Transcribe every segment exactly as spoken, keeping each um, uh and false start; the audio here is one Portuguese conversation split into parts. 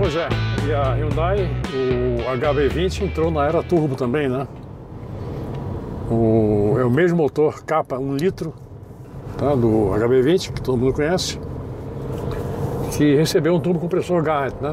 Pois é, e a Hyundai, o H B vinte entrou na era turbo também, né? O, é o mesmo motor capa um litro, tá, do H B vinte, que todo mundo conhece, que recebeu um turbo compressor Garrett, né?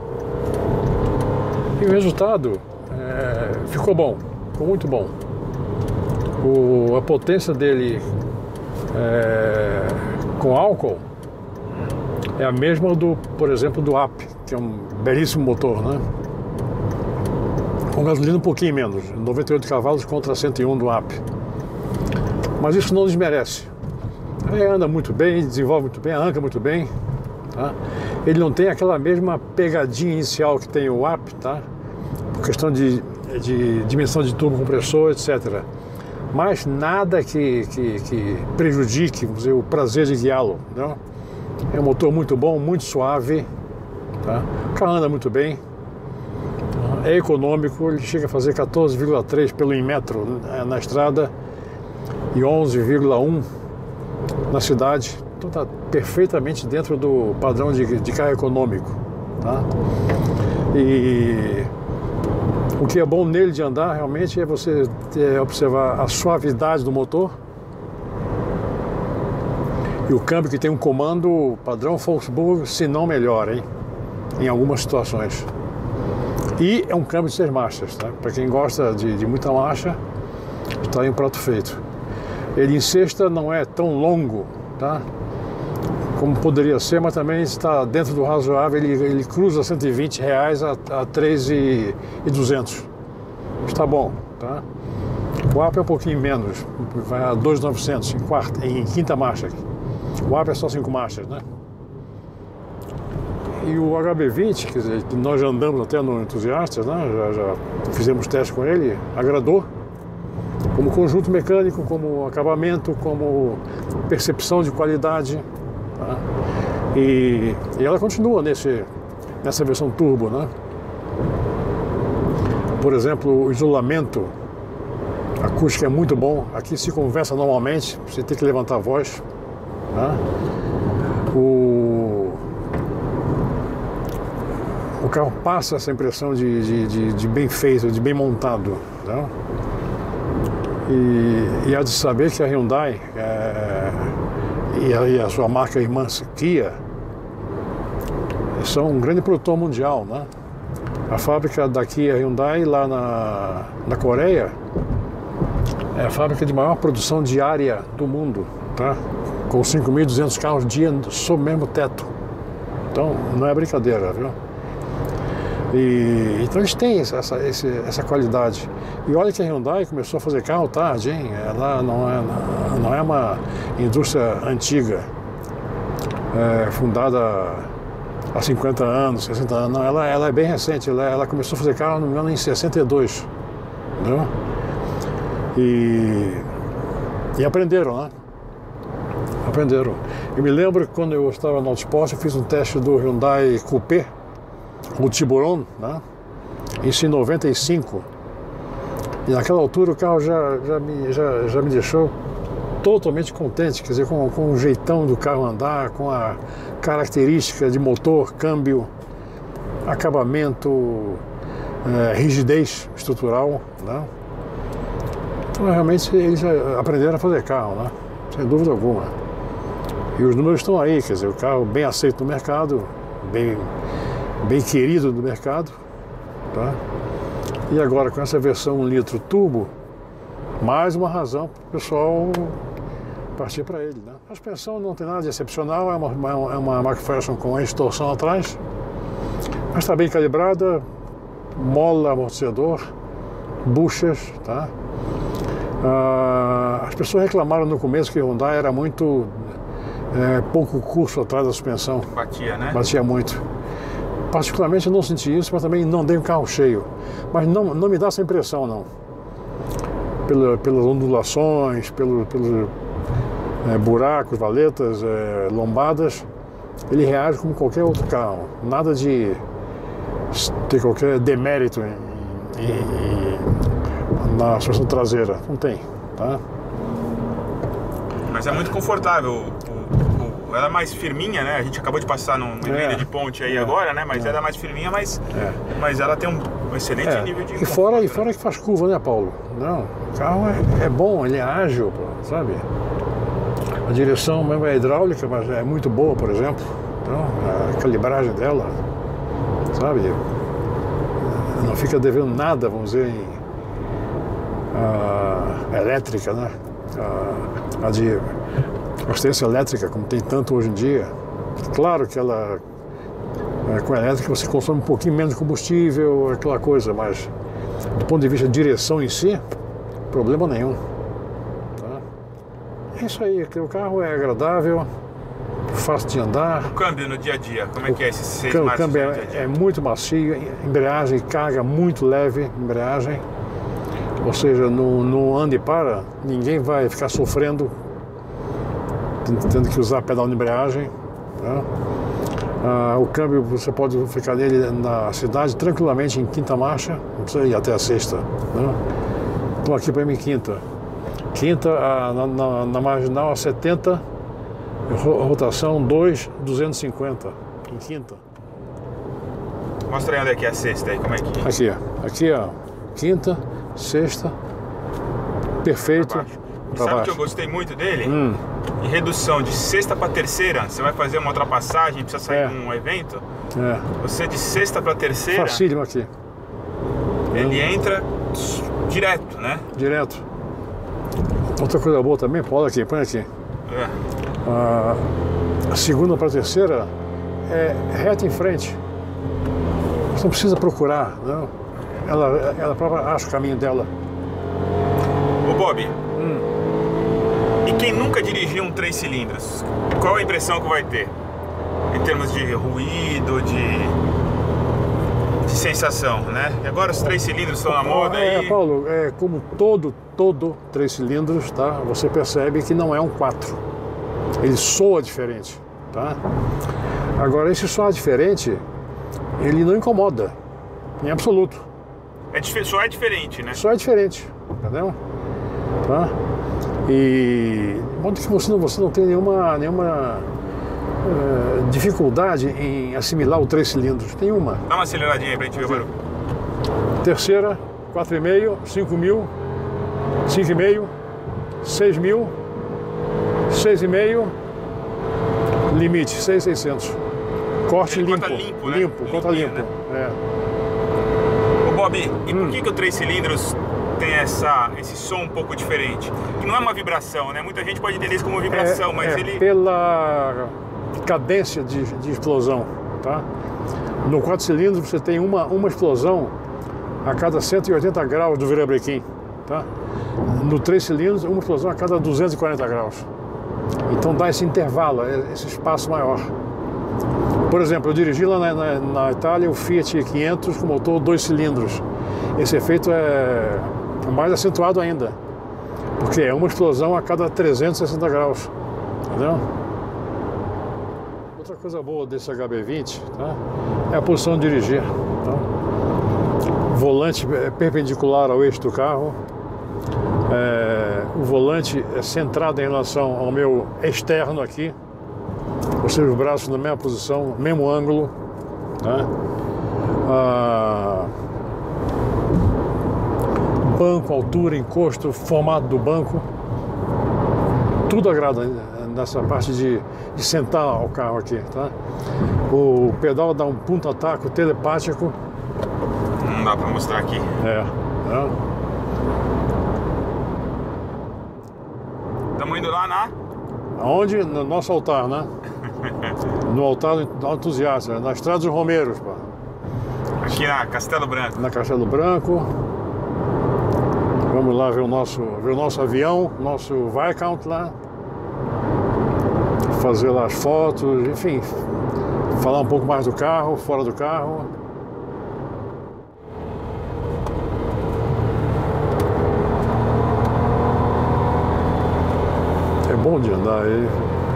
E o resultado é, ficou bom, ficou muito bom. O, a potência dele é, com álcool é a mesma do, por exemplo, do A P, que é um belíssimo motor, né? Com gasolina um pouquinho menos, noventa e oito cavalos contra cento e um do A P. Mas isso não desmerece. Ele anda muito bem, desenvolve muito bem, arranca muito bem, tá? Ele não tem aquela mesma pegadinha inicial que tem o A P, tá? Por questão de, de dimensão de turbo compressor, etcétera. Mas nada que, que, que prejudique, vamos dizer, o prazer de guiá-lo, né? É um motor muito bom, muito suave, tá? O carro anda muito bem, é econômico, ele chega a fazer quatorze vírgula três pelo Inmetro na estrada e onze vírgula um na cidade, então está perfeitamente dentro do padrão de, de carro econômico, tá? E o que é bom nele de andar realmente é você ter, observar a suavidade do motor. E o câmbio que tem um comando padrão Volkswagen, se não melhor, hein? Em algumas situações. E é um câmbio de seis marchas, tá? Para quem gosta de, de muita marcha, está aí um prato feito. Ele em sexta não é tão longo, tá? Como poderia ser, mas também está dentro do razoável. Ele, ele cruza cento e vinte reais a, a três mil e duzentos. Está bom, tá? O A P é um pouquinho menos, vai a dois mil e novecentos em, quarta, em quinta marcha. O A P é só cinco marchas, né? E o H B vinte, quer dizer, nós já andamos até no Entusiastas, né? Já, já fizemos teste com ele, agradou. Como conjunto mecânico, como acabamento, como percepção de qualidade. Tá? E, e ela continua nesse, nessa versão turbo, né? Por exemplo, o isolamento acústico é muito bom. Aqui se conversa normalmente, você tem que levantar a voz. Tá? O, o carro passa essa impressão de, de, de, de bem feito, de bem montado. Tá? E, e há de saber que a Hyundai é, e, a, e a sua marca irmã Kia são um grande produtor mundial, né? A fábrica da Kia Hyundai lá na, na Coreia é a fábrica de maior produção diária do mundo, tá? Com cinco mil e duzentos carros dia sob o mesmo teto. Então, não é brincadeira, viu? E, então eles têm essa, esse, essa qualidade. E olha que a Hyundai começou a fazer carro tarde, hein? Ela não é, não é uma indústria antiga, é, fundada há cinquenta anos, sessenta anos. Não, ela, ela é bem recente. Ela, ela começou a fazer carro, não me engano, em sessenta e dois. Entendeu? E, e aprenderam, né? Aprenderam. Eu me lembro que quando eu estava no Autosport, eu fiz um teste do Hyundai Coupé, o Tiburon, né? Isso em noventa e cinco. E naquela altura o carro já, já, me, já, já me deixou totalmente contente, quer dizer, com, com o jeitão do carro andar, com a característica de motor, câmbio, acabamento, é, rigidez estrutural, né? Então realmente eles já aprenderam a fazer carro, né? Sem dúvida alguma. E os números estão aí, quer dizer, o carro bem aceito no mercado, bem, bem querido no mercado, tá? E agora com essa versão um litro turbo, mais uma razão para o pessoal partir para ele, né? A suspensão não tem nada de excepcional, é uma, uma, é uma McPherson com eixo torção atrás, mas está bem calibrada, mola, amortecedor, buchas, tá? Ah, as pessoas reclamaram no começo que o Hyundai era muito é, pouco curso atrás da suspensão. Batia, né? Batia muito. Particularmente eu não senti isso, mas também não dei um carro cheio. Mas não, não me dá essa impressão, não. Pela, pelas ondulações, pelo, pelos é, buracos, valetas, é, lombadas, ele reage como qualquer outro carro. Nada de ter qualquer demérito em, em, em, na suspensão traseira. Não tem, tá? Mas é muito confortável o, o, ela é mais firminha, né? A gente acabou de passar numa emenda É, de ponte aí é, agora, né? Mas é. ela é mais firminha, mas, É. mas ela tem um, um excelente É. nível de E fora, e conforto, fora né? que faz curva, né, Paulo? Não, o carro é, é bom, ele é ágil, pô, sabe? A direção mesmo é hidráulica, mas é muito boa, por exemplo. Então, a calibragem dela, sabe? Não fica devendo nada, vamos dizer, em a elétrica, né? A, a de assistência elétrica, como tem tanto hoje em dia. Claro que ela, é, com a elétrica, você consome um pouquinho menos de combustível, aquela coisa, mas do ponto de vista de direção em si, problema nenhum. Tá? É isso aí, o carro é agradável, fácil de andar. O câmbio no dia a dia, como é que é esses seis O marchas câmbio no dia a é, dia? é muito macio, embreagem, carga muito leve, embreagem. Ou seja, no, no anda e para, ninguém vai ficar sofrendo tendo que usar pedal de embreagem. Tá? Ah, o câmbio você pode ficar nele na cidade tranquilamente em quinta marcha, não precisa ir até a sexta. Né? Estou aqui para mim quinta. Quinta, ah, na, na, na marginal a setenta, rotação dois, duzentos e cinquenta em quinta. Mostra aí onde é que é a sexta aí, como é que... Aqui, ó. Aqui, ó. Quinta, sexta, perfeito. Pra baixo. E Pra sabe o baixo. que eu gostei muito dele? Hum. Em redução de sexta para terceira, você vai fazer uma ultrapassagem, precisa sair É. de um evento, É, você de sexta para terceira, facílimo aqui, ele entra direto, né? direto. Outra coisa boa também, Paulo, aqui, põe aqui. É. Ah, a segunda para a terceira é reta em frente. Você não precisa procurar, não. Ela, ela própria acha o caminho dela. Ô Bob, Hum. e quem nunca dirigiu um três cilindros, qual a impressão que vai ter? Em termos de ruído, de, de sensação, né? E agora os três cilindros estão na moda É, aí. Paulo, é, como todo, todo três cilindros, tá? Você percebe que não é um quatro. Ele soa diferente, tá? Agora, esse soar diferente, ele não incomoda, em absoluto. É, dif- só é diferente, né? Só é diferente, entendeu? Tá? E de modo que você não, você não tem nenhuma, nenhuma eh, dificuldade em assimilar o três cilindros. Nenhuma. Dá uma aceleradinha aí pra gente ver o barulho. Terceira, quatro e meio, cinco mil, cinco e meio, seis mil, seis e meio, limite, seis mil e seiscentos. Corte Ele limpo. conta limpo, né? Limpo, conta Limpinho, limpo. né? É. Ô Bob, e Hum. por que, que o três cilindros tem essa, esse som um pouco diferente? Que não é uma vibração, né? Muita gente pode entender isso como vibração, é, mas é ele... pela cadência de, de explosão, tá? No quatro cilindros você tem uma, uma explosão a cada cento e oitenta graus do virabrequim, tá? No três cilindros, uma explosão a cada duzentos e quarenta graus. Então dá esse intervalo, esse espaço maior. Por exemplo, eu dirigi lá na, na, na Itália o Fiat quinhentos com motor dois cilindros. Esse efeito é mais acentuado ainda, porque é uma explosão a cada trezentos e sessenta graus, entendeu? Outra coisa boa desse H B vinte, tá? É a posição de dirigir. Tá? Volante é perpendicular ao eixo do carro. É, o volante é centrado em relação ao meu externo aqui, ou seja, os braços na mesma posição, mesmo ângulo. Tá? Ah, banco, altura, encosto, formato do banco, tudo agrada nessa parte de, de sentar o carro aqui, tá? O pedal dá um punta-taco telepático. Não dá pra mostrar aqui. É, é. Estamos indo lá na... Aonde? No nosso altar, né? No altar do entusiasta, na Estrada dos Romeiros, pá. Aqui na Castelo Branco. Na Castelo Branco. Vamos lá ver o nosso, ver o nosso avião, nosso Viscount lá. Fazer lá as fotos, enfim. Falar um pouco mais do carro, fora do carro. É bom de andar aí.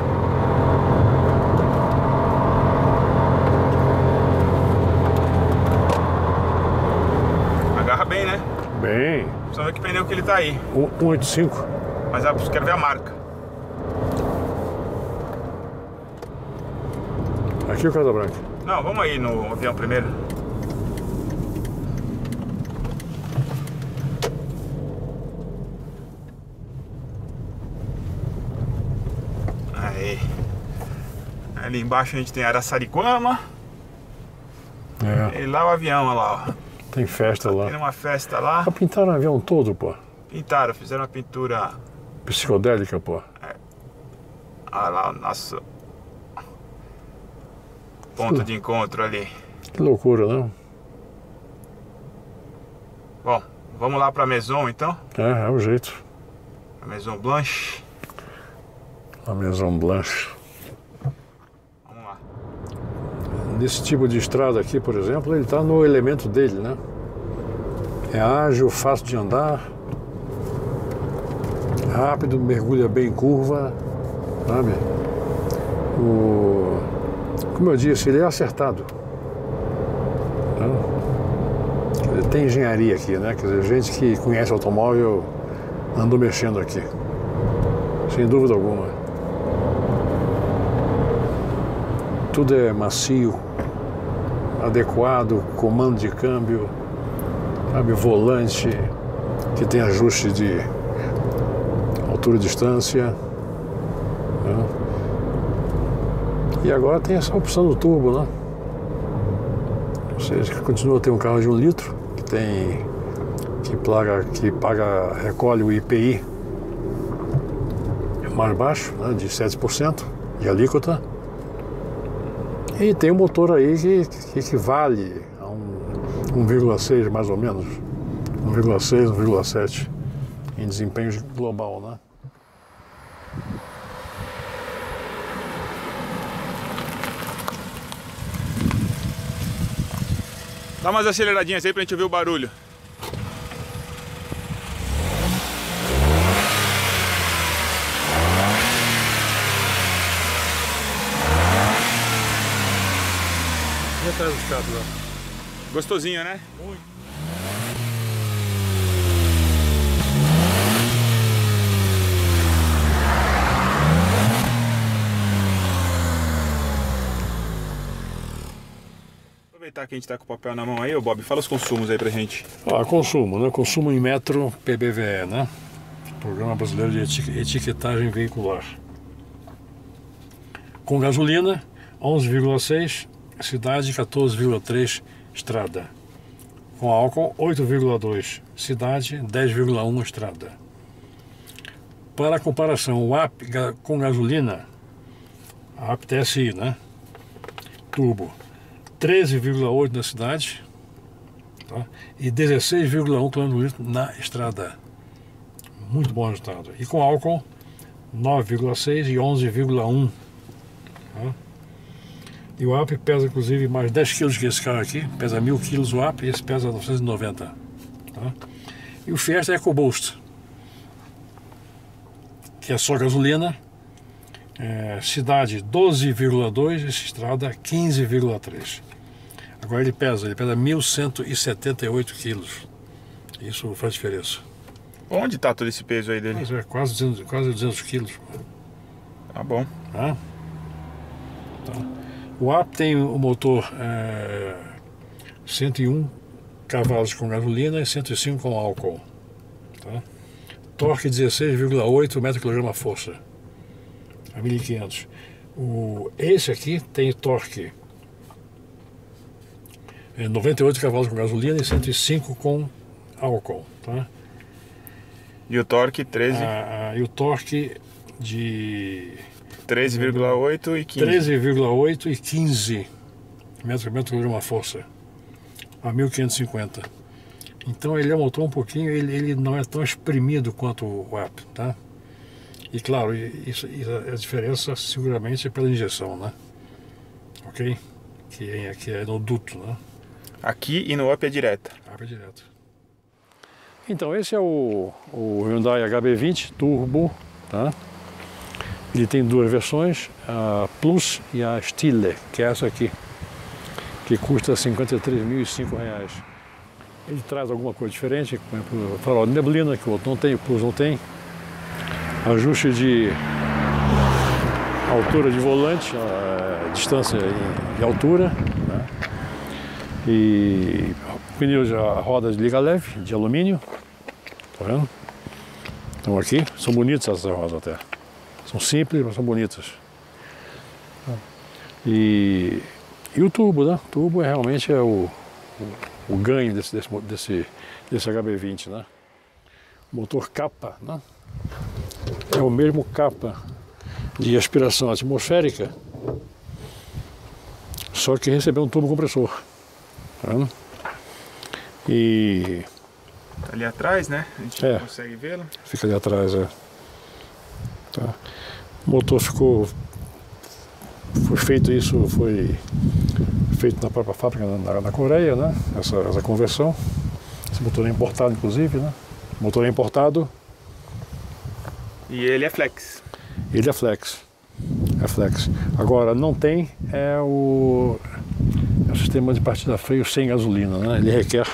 Agarra bem, né? Bem, Precisa ver que pneu que ele tá aí. um oito cinco. Mas eu quero ver a marca. Aqui ou Casa Branca? Não, vamos aí no avião primeiro. Aí. Ali embaixo a gente tem Araçariguama. É. E lá o avião, olha lá, ó. Tem festa lá. Tem uma festa lá. Ah, pintaram o avião todo, pô. Pintaram, fizeram uma pintura. Psicodélica, pô. É. Olha lá o nosso ponto que... de encontro ali. Que loucura, né? Bom, vamos lá pra Maison então? É, é o jeito. A Maison Blanche. A Maison Blanche. Vamos lá. Nesse tipo de estrada aqui, por exemplo, ele está no elemento dele, né? É ágil, fácil de andar, rápido, mergulha bem em curva, sabe? O... Como eu disse, ele é acertado. Né? Ele tem engenharia aqui, né? Quer dizer, gente que conhece automóvel andou mexendo aqui, sem dúvida alguma. Tudo é macio, adequado, comando de câmbio, sabe, volante que tem ajuste de altura e distância, né? E agora tem essa opção do turbo, né? Ou seja, continua a ter um carro de um litro que tem que paga, que paga, recolhe o I P I mais baixo, né, de sete por cento de alíquota. E tem um motor aí que, que equivale a um um vírgula seis mais ou menos, um vírgula seis, um vírgula sete em desempenho global, né? Dá umas aceleradinhas aí pra gente ouvir o barulho. E atrás dos carros lá? Gostosinho, né? Muito. Aproveitar que a gente tá com o papel na mão aí, ô Bob, fala os consumos aí pra gente. Ah, consumo, né? Consumo em metro P B V E, né? Programa Brasileiro de Etique- Etiquetagem Veicular. Com gasolina, onze vírgula seis, cidade quatorze vírgula três, estrada. Com álcool, oito vírgula dois, cidade dez vírgula um, estrada. Para comparação, o A P ga- com gasolina, a A P T S I, né? Turbo, treze vírgula oito na cidade, tá? E dezesseis vírgula um quilômetros por litro na estrada. Muito bom resultado. E com álcool, nove vírgula seis e onze vírgula um. Tá? E o A P pesa inclusive mais dez quilos que esse carro aqui, pesa mil quilos o A P e esse pesa novecentos e noventa. Tá? E o Fiesta EcoBoost, que é só gasolina, é, cidade doze vírgula dois, estrada quinze vírgula três. Agora ele pesa, ele pesa mil cento e setenta e oito quilos. Isso faz diferença. Onde tá todo esse peso aí dele? Mas é quase duzentos, quase duzentos quilos. Tá bom. Tá? Tá. O A P tem o motor é, cento e um cavalos com gasolina e cento e cinco com álcool. Tá? Torque dezesseis vírgula oito metro-quilograma força a mil e quinhentos. O, esse aqui tem torque é, noventa e oito cavalos com gasolina e cento e cinco com álcool. Tá? E o torque treze? Ah, ah, e o torque de treze vírgula oito e quinze. treze vírgula oito e quinze metro-quilograma força a mil quinhentos e cinquenta. Então ele é um motor um pouquinho, ele, ele não é tão exprimido quanto o A P, tá? E claro, isso, isso, a diferença seguramente é pela injeção, né? Ok? Que é, que é no duto, né? Aqui e no up é direta. A P é direto. Então esse é o, o Hyundai H B vinte Turbo, tá? Ele tem duas versões, a Plus e a Stille, que é essa aqui, que custa cinquenta e três mil e cinco reais. Ele traz alguma coisa diferente, como o farol de neblina, que o outro não tem, o Plus não tem. Ajuste de altura de volante distância e, e altura, né? E pneus, a roda de liga leve, de alumínio, tá vendo? Então aqui, são bonitas essas rodas até. São simples, mas são bonitas. E, e o turbo, né? O turbo é, realmente é o, o, o ganho desse, desse, desse, desse H B vinte, né? Motor capa, né? É o mesmo capa de aspiração atmosférica, só que recebeu um turbo compressor. Tá vendo? E ali atrás, né? A gente é, consegue vê-lo. Fica ali atrás, é. Tá. O motor ficou. Foi feito isso, foi feito na própria fábrica na, na Coreia, né? Essa, essa conversão. Esse motor é importado, inclusive, né? O motor é importado. E ele é flex. Ele é flex. É flex. Agora, não tem é o, é o sistema de partida freio sem gasolina, né? Ele requer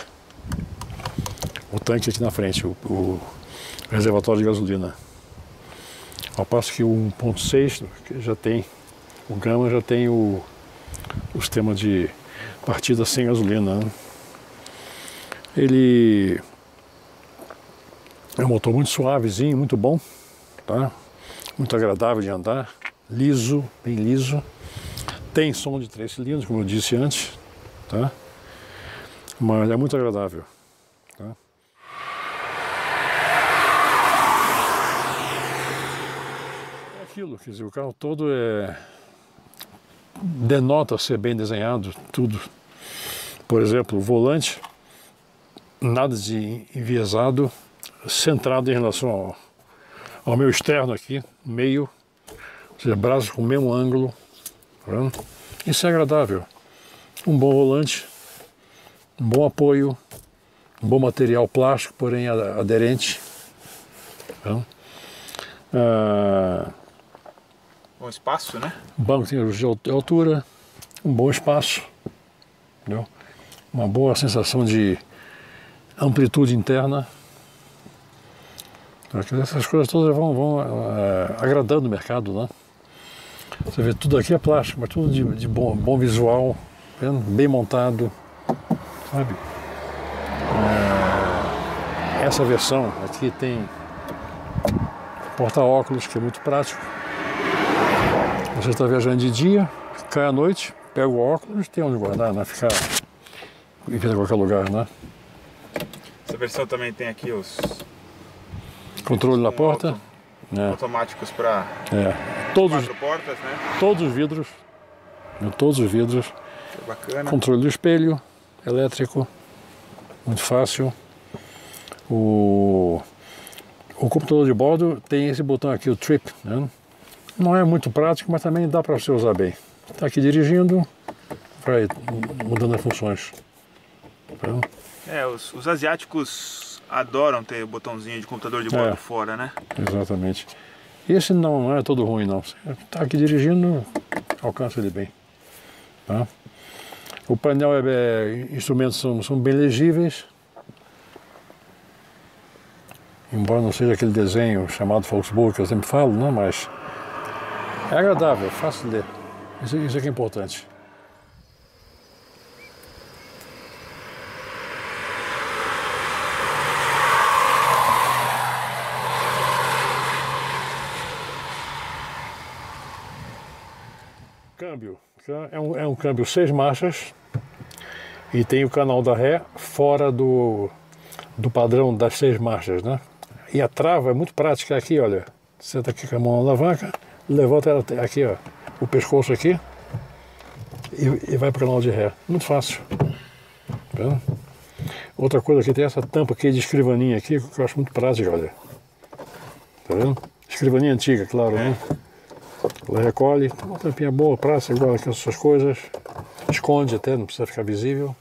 o tanque aqui na frente, o, o reservatório de gasolina. Ao passo que o um ponto seis já tem, o Gama já tem o, o sistema de partida sem gasolina, né? Ele é um motor muito suavezinho, muito bom, tá? Muito agradável de andar, liso, bem liso. Tem som de três cilindros, como eu disse antes, tá? Mas é muito agradável, tá? É aquilo, quer dizer, o carro todo é denota ser bem desenhado, tudo. Por exemplo, o volante, nada de enviesado, centrado em relação ao, ao meu externo aqui, meio, ou seja, braços com o mesmo ângulo, tá vendo? Isso é agradável. Um bom volante, um bom apoio, um bom material plástico, porém aderente. Tá vendo? Ah, bom espaço, né? Banco tem de altura, um bom espaço, entendeu? Uma boa sensação de amplitude interna. Essas coisas todas vão, vão é, agradando o mercado, né? Você vê, tudo aqui é plástico, mas tudo de, de bom, bom visual, vendo? Bem montado, sabe? É, essa versão aqui tem porta-óculos, que é muito prático. Você está viajando de dia, cai à noite, pega o óculos, tem onde guardar, né? Ficar em qualquer lugar, né? Essa versão também tem aqui os controle na porta, auto, é. automáticos para é. todos quatro portas, né? Todos os vidros, né? Todos os vidros. Que bacana. Controle do espelho, elétrico, muito fácil. O o computador de bordo tem esse botão aqui, o Trip, né? Não é muito prático, mas também dá para você usar bem. Está aqui dirigindo, vai mudando as funções. Então, é, os, os asiáticos adoram ter o botãozinho de computador de bordo é, fora, né? Exatamente. Esse não, não é todo ruim, não. Está aqui dirigindo, alcança ele bem. Tá? O painel, é, é, instrumentos são, são bem legíveis. Embora não seja aquele desenho chamado Volkswagen que eu sempre falo, né? Mas é agradável, é fácil de ler. Isso, isso é que é importante. Câmbio. É um, é um câmbio seis marchas e tem o canal da ré fora do, do padrão das seis marchas, né? E a trava é muito prática aqui, olha. Senta aqui com a mão na alavanca, levanta ela aqui, ó, o pescoço aqui e, e vai para o canal de ré. Muito fácil. Tá vendo? Outra coisa aqui, tem essa tampa aqui de escrivaninha aqui, que eu acho muito prática, olha. Tá vendo? Escrivaninha antiga, claro, né? Ela recolhe, uma tampinha boa, prática, igual aqui as suas coisas. Esconde até, não precisa ficar visível.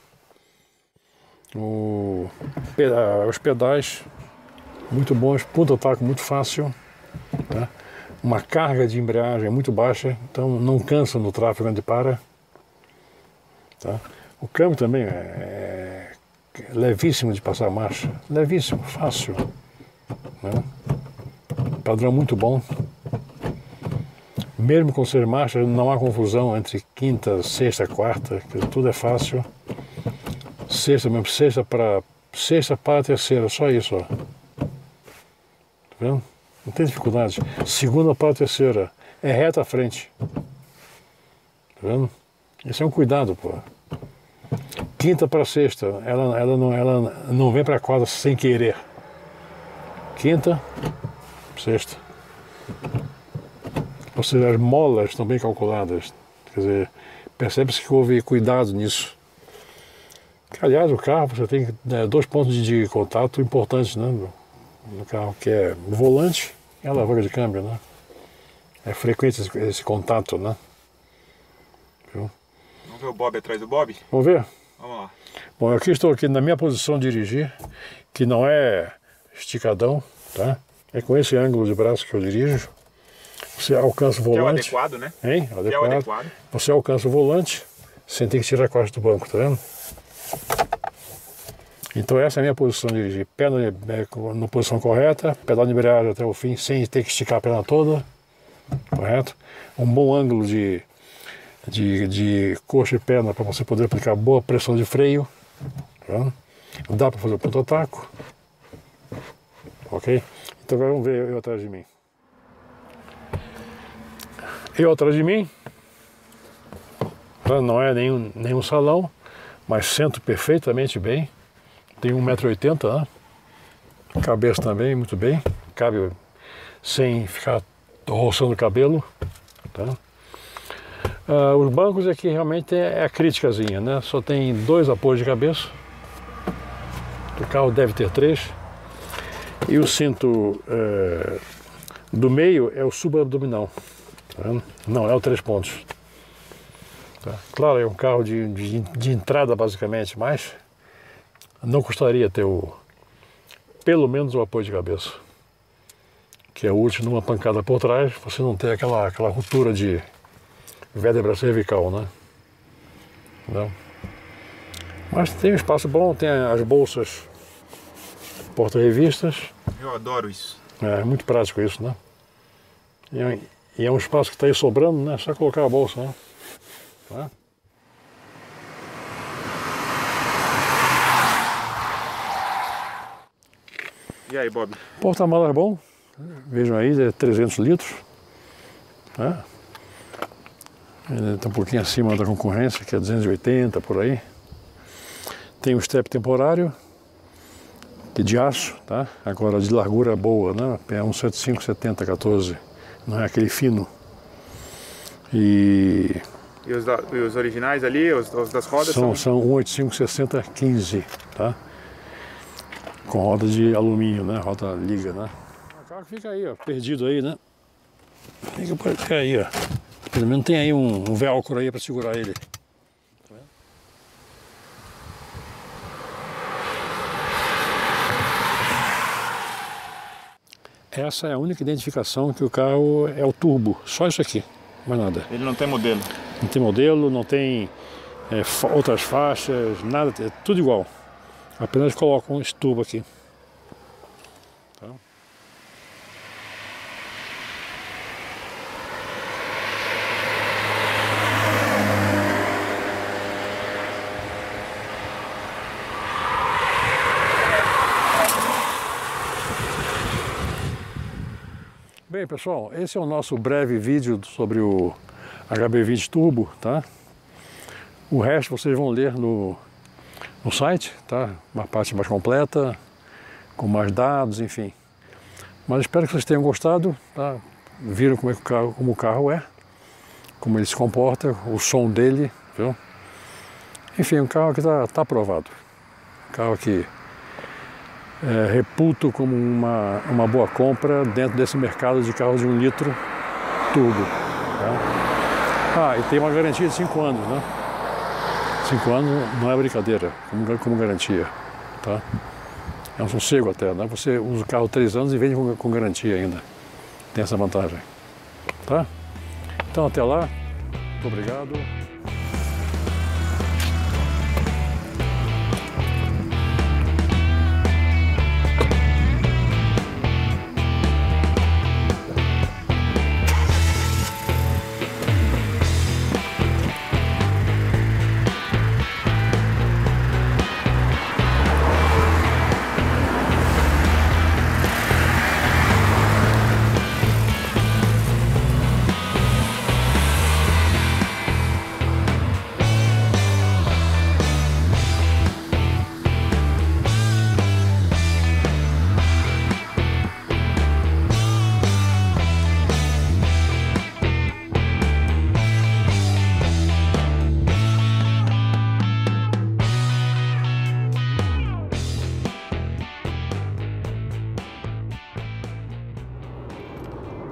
O, os pedais, muito bons, ponta taco muito fácil. Tá? Uma carga de embreagem muito baixa, então não cansa no tráfego onde para. Tá? O câmbio também é levíssimo de passar marcha, levíssimo, fácil. Né? Padrão muito bom. Mesmo com ser marcha, não há confusão entre quinta, sexta, quarta, que tudo é fácil. Sexta mesmo, sexta para sexta para a terceira, só isso, ó. Tá vendo? Não tem dificuldade. Segunda para a terceira, é reta à frente. Tá vendo? Esse é um cuidado, pô. Quinta para sexta, ela, ela, não, ela não vem para a quadra sem querer. Quinta, sexta. Ou seja, as molas estão bem calculadas. Quer dizer, percebe-se que houve cuidado nisso. Aliás, o carro, você tem né, dois pontos de contato importantes, né? No carro, que é o volante e a alavanca de câmbio, né? É frequente esse, esse contato, né? Viu? Vamos ver o Bob atrás do Bob? Vamos ver? Vamos lá. Bom, aqui estou aqui na minha posição de dirigir, que não é esticadão, tá? É com esse ângulo de braço que eu dirijo. Você alcança o volante. Que é o adequado, né? Hein? Adequado. Que é o adequado. Você alcança o volante sem ter que tirar a costa do banco, tá vendo? Então essa é a minha posição de dirigir. Pé na, na posição correta, pedal de embreagem até o fim, sem ter que esticar a perna toda. Correto? Um bom ângulo de, de, de coxa e perna para você poder aplicar boa pressão de freio. Tá vendo? Dá para fazer o ponto ataco. Ok? Então agora vamos ver eu atrás de mim. Eu atrás de mim, não é nenhum, nenhum salão, mas sento perfeitamente bem. Tenho um metro e oitenta, né? Cabeça também muito bem, cabe sem ficar roçando o cabelo. Tá? Ah, os bancos aqui realmente é a criticazinha, né? Só tem dois apoios de cabeça, o carro deve ter três, e o cinto é, do meio é o subabdominal. Tá? Não é o três pontos. Tá? Claro, é um carro de, de, de entrada basicamente, mas não custaria ter o, pelo menos o apoio de cabeça, que é útil numa pancada por trás, você não ter aquela, aquela ruptura de vértebra cervical, né? Não. Mas tem um espaço bom, tem as bolsas porta-revistas. Eu adoro isso. É muito prático isso, né? E é, e é um espaço que está aí sobrando, né? Só colocar a bolsa, né? Tá? E aí, Bob? Porta-malas bom, vejam aí, é trezentos litros. Tá? Ele está um pouquinho acima da concorrência, que é duzentos e oitenta, por aí. Tem um step temporário, que é de aço, tá? Agora de largura boa, né? É um setenta e cinco, setenta, quatorze, não é aquele fino. E, e, os, da, e os originais ali, os, os das rodas? São, são... são cento e oitenta e cinco, sessenta, quinze, tá? Com roda de alumínio, né? Roda liga, né? O carro fica aí, ó, perdido aí, né? Fica por aí, ó. Pelo menos tem aí um, um velcro aí para segurar ele. Essa é a única identificação que o carro é o turbo, só isso aqui, mais nada. Ele não tem modelo? Não tem modelo, não tem é, fa outras faixas, nada, é tudo igual. Apenas colocam esse turbo aqui. Tá? Bem, pessoal, esse é o nosso breve vídeo sobre o H B vinte Turbo, tá? O resto vocês vão ler no, no site, tá? Uma parte mais completa, com mais dados, enfim. Mas espero que vocês tenham gostado, tá? Viram como, é que o carro, como o carro é, como ele se comporta, o som dele, viu? Enfim, um carro que está tá aprovado. Um carro que É, reputo como uma, uma boa compra dentro desse mercado de carros de um litro turbo. Tá? Ah, e tem uma garantia de cinco anos, né? cinco anos não é brincadeira, como, como garantia. Tá? É um sossego até, né? Você usa o carro três anos e vende com, com garantia ainda. Tem essa vantagem. Tá? Então até lá, muito obrigado.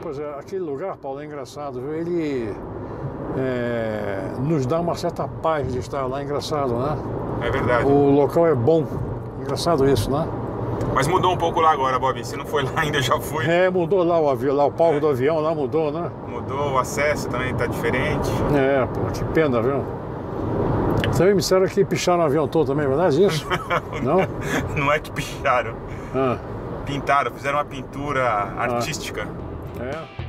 coisa, aquele lugar, Paulo, é engraçado, viu? Ele é, nos dá uma certa paz de estar lá, é engraçado, né? É verdade. O local é bom, engraçado isso, né? Mas mudou um pouco lá agora, Bob. Se não foi lá ainda, eu já fui. É, mudou lá o avião, lá o palco é. do avião, lá mudou, né? Mudou, o acesso também tá diferente. É, pô, que pena, viu? Também me disseram que picharam o avião todo também, é verdade isso? Não? Não é que picharam. Ah. Pintaram, fizeram uma pintura artística. Ah. É.